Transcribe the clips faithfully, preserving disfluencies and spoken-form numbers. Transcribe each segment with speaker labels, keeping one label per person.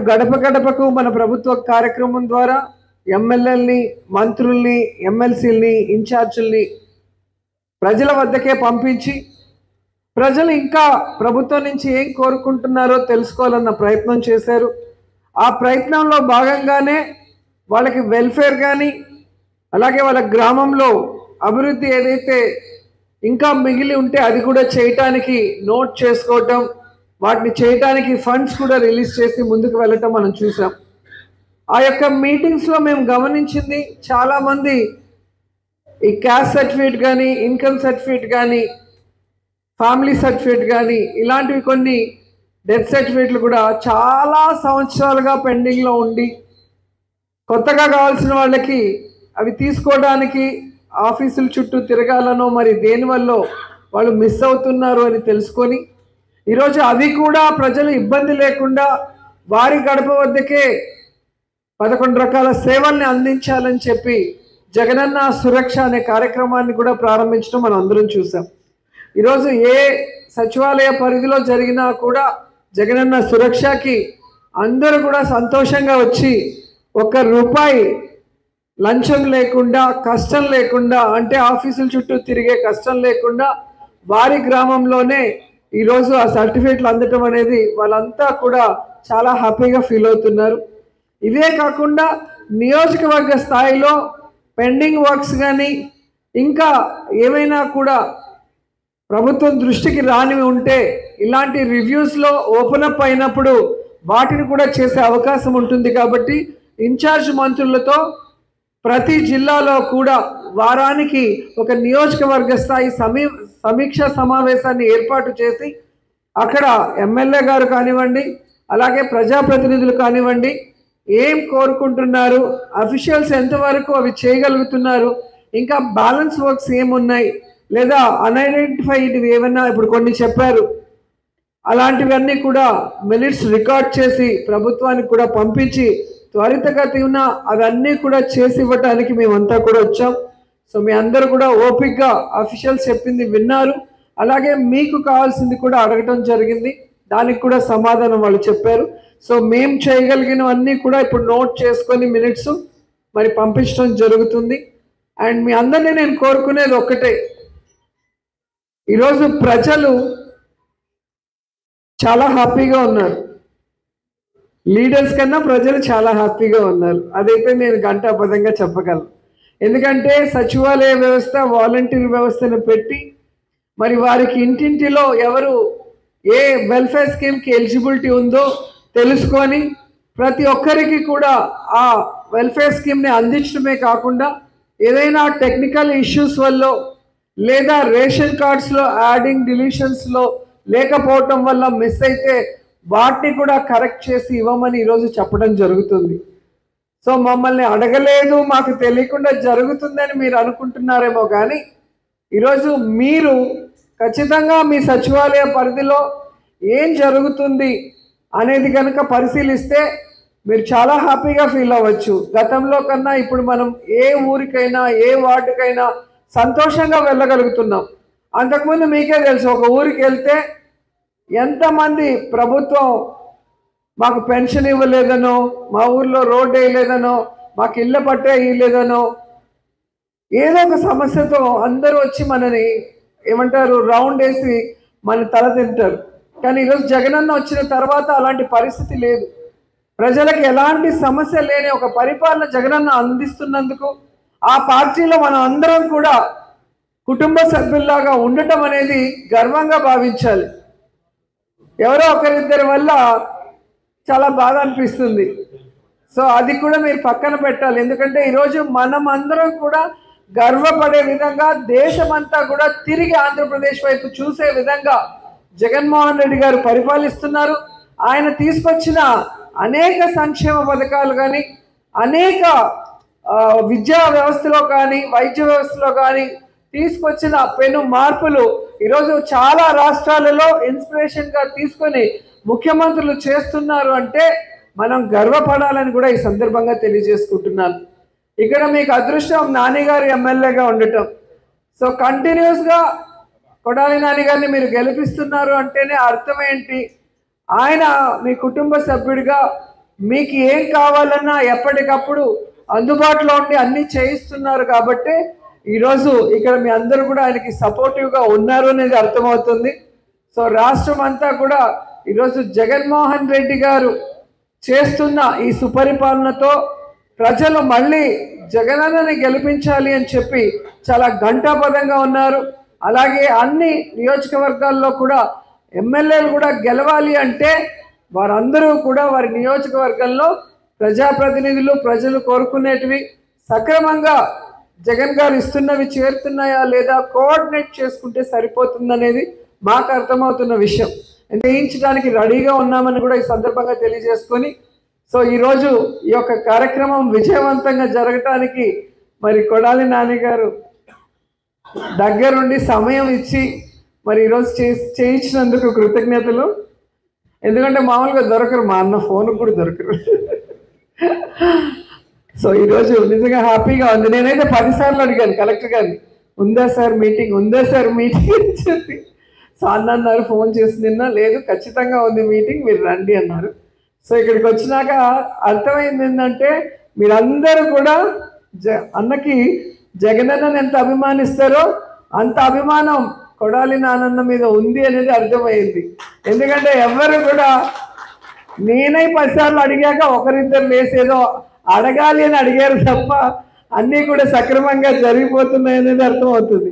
Speaker 1: గడప గడపకు మన ప్రభుత్వ కార్యక్రమం ద్వారా ఎమ్మెల్యేలని, మంత్రుల్ని, ఎమ్మెల్సీలని, ఇన్ఛార్జీల్ని ప్రజల వద్దకే పంపించి ప్రజలు ఇంకా ప్రభుత్వం నుంచి ఏం కోరుకుంటున్నారో తెలుసుకోవాలన్న ప్రయత్నం చేశారు. ఆ ప్రయత్నంలో భాగంగానే వాళ్ళకి వెల్ఫేర్ కానీ, అలాగే వాళ్ళ గ్రామంలో అభివృద్ధి ఏదైతే ఇంకా మిగిలి ఉంటే అది కూడా చేయటానికి నోట్ చేసుకోవటం, వాటిని చేయటానికి ఫండ్స్ కూడా రిలీజ్ చేసి ముందుకు వెళ్ళటం మనం చూసాం. ఆ యొక్క మీటింగ్స్లో మేము గమనించింది, చాలామంది ఈ క్యాస్ట్ సర్టిఫికేట్ కానీ, ఇన్కమ్ సర్టిఫికేట్ కానీ, ఫ్యామిలీ సర్టిఫికేట్ కానీ, ఇలాంటివి కొన్ని డెత్ సర్టిఫికేట్లు కూడా చాలా సంవత్సరాలుగా పెండింగ్లో ఉండి కొత్తగా కావాల్సిన వాళ్ళకి అవి తీసుకోవడానికి ఆఫీసుల చుట్టూ తిరగాలనో మరి దేనివల్ల వాళ్ళు మిస్ అవుతున్నారు అని తెలుసుకొని ఈరోజు అవి కూడా ప్రజలు ఇబ్బంది లేకుండా వారి గడప వద్దకే పదకొండు రకాల సేవల్ని అందించాలని చెప్పి జగనన్న సురక్ష అనే కార్యక్రమాన్ని కూడా ప్రారంభించడం మనం అందరం చూసాం. ఈరోజు ఏ సచివాలయ పరిధిలో జరిగినా కూడా జగనన్న సురక్షకి అందరూ కూడా సంతోషంగా వచ్చి ఒక్క రూపాయి లంచం లేకుండా, కష్టం లేకుండా, అంటే ఆఫీసుల చుట్టూ తిరిగే కష్టం లేకుండా వారి గ్రామంలోనే ఈరోజు ఆ సర్టిఫికేట్లు అందటం అనేది వాళ్ళంతా కూడా చాలా హ్యాపీగా ఫీల్ అవుతున్నారు. ఇవే కాకుండా నియోజకవర్గ స్థాయిలో పెండింగ్ వర్క్స్ కానీ ఇంకా ఏమైనా కూడా ప్రభుత్వం దృష్టికి రానివి ఉంటే ఇలాంటి రివ్యూస్లో ఓపెన్ అప్ అయినప్పుడు వాటిని కూడా చేసే అవకాశం ఉంటుంది. కాబట్టి ఇన్ఛార్జ్ మంత్రులతో ప్రతి జిల్లాలో కూడా వారానికి ఒక నియోజకవర్గ స్థాయి సమీ సమీక్ష సమావేశాన్ని ఏర్పాటు చేసి అక్కడ ఎమ్మెల్యే గారు కానివ్వండి, అలాగే ప్రజాప్రతినిధులు కానివ్వండి, ఏం కోరుకుంటున్నారు, అఫీషియల్స్ ఎంతవరకు అవి చేయగలుగుతున్నారు, ఇంకా బ్యాలెన్స్ వర్క్స్ ఏమున్నాయి, లేదా అన్ఐడెంటిఫైడ్ ఏమన్నా ఇప్పుడు కొన్ని చెప్పారు, అలాంటివన్నీ కూడా మినిట్స్ రికార్డ్ చేసి ప్రభుత్వానికి కూడా పంపించి త్వరితగతిన అవన్నీ కూడా చేసి ఇవ్వటానికి మేమంతా కూడా వచ్చాం. సో మీ అందరూ కూడా ఓపిక్గా అఫీషియల్స్ చెప్పింది విన్నారు, అలాగే మీకు కావాల్సింది కూడా అడగటం జరిగింది, దానికి కూడా సమాధానం వాళ్ళు చెప్పారు. సో మేము చేయగలిగినవన్నీ కూడా ఇప్పుడు నోట్ చేసుకొని మినిట్స్ మరి పంపించడం జరుగుతుంది. అండ్ మీ అందరినీ నేను కోరుకునేది ఒక్కటే, ఈరోజు ప్రజలు చాలా హ్యాపీగా ఉన్నారు, లీడర్స్ కన్నా ప్రజలు చాలా హ్యాపీగా ఉన్నారు. అదైతే నేను ఘంటాపథంగా చెప్పగలను. ఎందుకంటే సచివాలయ వ్యవస్థ, వాలంటీర్ వ్యవస్థను పెట్టి మరి వారికి ఇంటింటిలో ఎవరు ఏ వెల్ఫేర్ స్కీమ్కి ఎలిజిబిలిటీ ఉందో తెలుసుకొని ప్రతి ఒక్కరికి కూడా ఆ వెల్ఫేర్ స్కీమ్ని అందించడమే కాకుండా ఏదైనా టెక్నికల్ ఇష్యూస్ వల్ల లేదా రేషన్ కార్డ్స్లో యాడింగ్ డిలీషన్స్లో లేకపోవటం వల్ల మిస్ అయితే వాటిని కూడా కరెక్ట్ చేసి ఇవ్వమని ఈరోజు చెప్పడం జరుగుతుంది. సో మమ్మల్ని అడగలేదు, మాకు తెలియకుండా జరుగుతుందని మీరు అనుకుంటున్నారేమో, కానీ ఈరోజు మీరు ఖచ్చితంగా మీ సచివాలయ పరిధిలో ఏం జరుగుతుంది అనేది కనుక పరిశీలిస్తే మీరు చాలా హ్యాపీగా ఫీల్ అవ్వచ్చు. గతంలో కన్నా ఇప్పుడు మనం ఏ ఊరికైనా ఏ వార్డుకైనా సంతోషంగా వెళ్ళగలుగుతున్నాం. అంతకుముందు మీకే తెలుసు, ఒక ఊరికి వెళ్తే ఎంతమంది ప్రభుత్వం మాకు పెన్షన్ ఇవ్వలేదనో, మా ఊర్లో రోడ్డు వేయలేదనో, మాకు ఇళ్ళ పట్టే ఇవ్వలేదనో, ఏదో ఒక సమస్యతో అందరూ వచ్చి మనని ఏమంటారు రౌండ్ వేసి మన తల తింటారు. కానీ ఈరోజు జగనన్న వచ్చిన తర్వాత అలాంటి పరిస్థితి లేదు. ప్రజలకు ఎలాంటి సమస్య లేని ఒక పరిపాలన జగనన్న అందిస్తున్నందుకు ఆ పార్టీలో మనం అందరం కూడా కుటుంబ సభ్యుల్లాగా ఉండటం అనేది గర్వంగా భావించాలి. ఎవరో ఒకరిద్దరి వల్ల చాలా బాధ అనిపిస్తుంది. సో అది కూడా మీరు పక్కన పెట్టాలి. ఎందుకంటే ఈరోజు మనం అందరం కూడా గర్వపడే విధంగా దేశమంతా కూడా తిరిగి ఆంధ్రప్రదేశ్ వైపు చూసే విధంగా జగన్మోహన్ రెడ్డి గారు పరిపాలిస్తున్నారు. ఆయన తీసుకొచ్చిన అనేక సంక్షేమ పథకాలు కానీ, అనేక విద్యా వ్యవస్థలో కానీ, వైద్య వ్యవస్థలో కానీ తీసుకొచ్చిన పెను మార్పులు ఈరోజు చాలా రాష్ట్రాలలో ఇన్స్పిరేషన్గా తీసుకొని ముఖ్యమంత్రులు చేస్తున్నారు అంటే మనం గర్వపడాలని కూడా ఈ సందర్భంగా తెలియజేసుకుంటున్నాను. ఇక్కడ మీకు అదృష్టం నాని గారు ఎమ్మెల్యేగా ఉండటం. సో కంటిన్యూస్గా కొడాలి నాని గారిని మీరు గెలిపిస్తున్నారు అంటేనే అర్థం ఏంటి, ఆయన మీ కుటుంబ సభ్యుడిగా మీకు ఏం కావాలన్నా ఎప్పటికప్పుడు అందుబాటులో ఉండి అన్నీ చేయిస్తున్నారు కాబట్టి ఈరోజు ఇక్కడ మీ అందరూ కూడా ఆయనకి సపోర్టివ్గా ఉన్నారు అనేది అర్థమవుతుంది. సో రాష్ట్రం అంతా కూడా ఈరోజు జగన్మోహన్ రెడ్డి గారు చేస్తున్న ఈ సుపరిపాలనతో ప్రజలు మళ్ళీ జగనన్నని గెలిపించాలి అని చెప్పి చాలా ఘంటాపదంగా ఉన్నారు. అలాగే అన్ని నియోజకవర్గాల్లో కూడా ఎమ్మెల్యేలు కూడా గెలవాలి అంటే వారందరూ కూడా వారి నియోజకవర్గంలో ప్రజాప్రతినిధులు ప్రజలు కోరుకునేటివి సక్రమంగా జగన్ గారు ఇస్తున్నవి చేరుతున్నాయా లేదా కోఆర్డినేట్ చేసుకుంటే సరిపోతుందనేది మాకు అర్థమవుతున్న విషయం. చేయించడానికి రెడీగా ఉన్నామని కూడా ఈ సందర్భంగా తెలియజేసుకొని సో ఈరోజు ఈ యొక్క కార్యక్రమం విజయవంతంగా జరగటానికి మరి కొడాలి నాని గారు దగ్గరుండి సమయం ఇచ్చి మరి ఈరోజు చే చేయించినందుకు కృతజ్ఞతలు. ఎందుకంటే మామూలుగా దొరకరు, మా అన్న ఫోన్ కూడా దొరకరు. సో ఈరోజు నిజంగా హ్యాపీగా ఉంది. నేనైతే పదిసార్లు అడిగాను కలెక్టర్ గారిని, ఉందా సార్ మీటింగ్, ఉందా సార్ మీటింగ్ అని చెప్పి. సో అన్న అన్నారు ఫోన్ చేసి నిన్న, లేదు ఖచ్చితంగా ఉంది మీటింగ్, మీరు రండి అన్నారు. సో ఇక్కడికి వచ్చినాక అర్థమైంది ఏంటంటే మీరందరూ కూడా జ అన్నకి జగనన్నని ఎంత అభిమానిస్తారో అంత అభిమానం కొడాలి నానన్న మీద ఉంది అనేది అర్థమైంది. ఎందుకంటే ఎవరు కూడా నేనై పదిసార్లు అడిగాక ఒకరిద్దరు లేసేదో అడగాలి అని అడిగారు తప్ప అన్నీ కూడా సక్రమంగా జరిగిపోతున్నాయి అనేది అర్థమవుతుంది.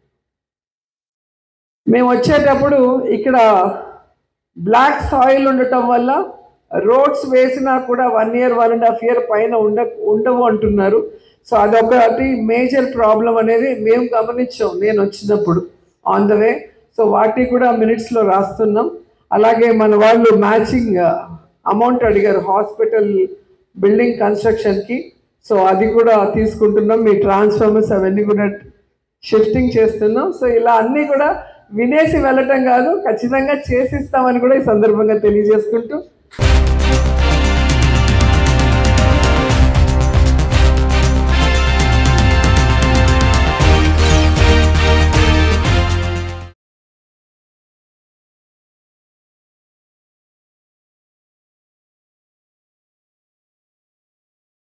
Speaker 1: మేము వచ్చేటప్పుడు ఇక్కడ బ్లాక్ సాయిల్ ఉండటం వల్ల రోడ్స్ వేసినా కూడా one year one and half year పైన ఉండ ఉండవు అంటున్నారు. సో అదొకటి మేజర్ ప్రాబ్లం అనేది మేము గమనించాం నేను వచ్చినప్పుడు ఆన్ ద వే. సో వాటి కూడా మినిట్స్లో రాస్తున్నాం. అలాగే మన వాళ్ళు మ్యాచింగ్ అమౌంట్ అడిగారు హాస్పిటల్ బిల్డింగ్ కన్స్ట్రక్షన్కి. సో అది కూడా తీసుకుంటున్నాం. మీ ట్రాన్స్ఫార్మర్స్ అవన్నీ కూడా షిఫ్టింగ్ చేస్తున్నాం. సో ఇలా అన్నీ కూడా వినేసి వెళ్ళటం కాదు, ఖచ్చితంగా చేసిస్తామని కూడా ఈ సందర్భంగా తెలియజేసుకుంటూ